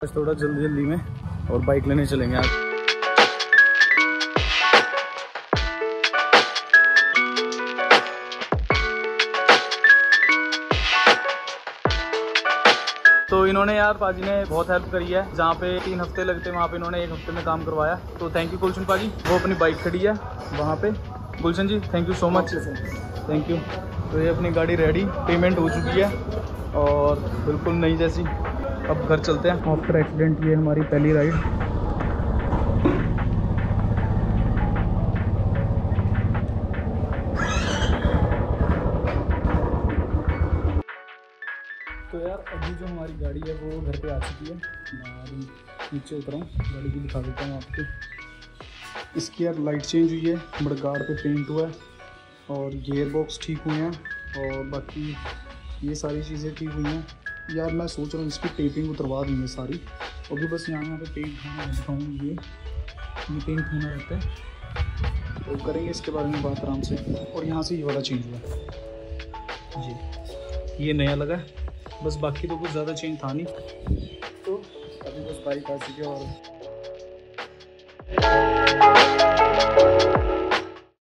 थोड़ा जल्दी जल्दी में और बाइक लेने चलेंगे आज। तो इन्होंने यार पाजी ने बहुत हेल्प करी है। जहाँ पे 3 हफ्ते लगते वहाँ पे इन्होंने 1 हफ्ते में काम करवाया। तो थैंक यू गुलशन पाजी। वो अपनी बाइक खड़ी है वहाँ पे। Gulshan ji thank you so much, thank you. तो ये अपनी गाड़ी रेडी, पेमेंट हो चुकी है और बिल्कुल नई जैसी। अब घर चलते हैं। आफ्टर एक्सीडेंट ये हमारी पहली राइड। तो यार अभी जो हमारी गाड़ी है वो घर पे आ चुकी है। मैं अभी नीचे उतरा हूँ, गाड़ी भी दिखा देता हूँ आपको। इसकी यार लाइट चेंज हुई है, मडगार्ड पे पेंट हुआ है और गियर बॉक्स ठीक हुए हैं और बाकी ये सारी चीज़ें ठीक हुई हैं। यार मैं सोच रहा हूँ इसकी टेपिंग उतरवा दूँगी सारी। अभी बस यहाँ पे पेंट होना दिखाऊँ, ये पेंट होना रहता है तो करेंगे इसके बारे में बात आराम से। और यहाँ से ये वाला चेंज हुआ है जी, ये नया लगा है बस, बाकी तो कुछ ज़्यादा चेंज था नहीं। तो अभी बस बाइक आ चुकी है और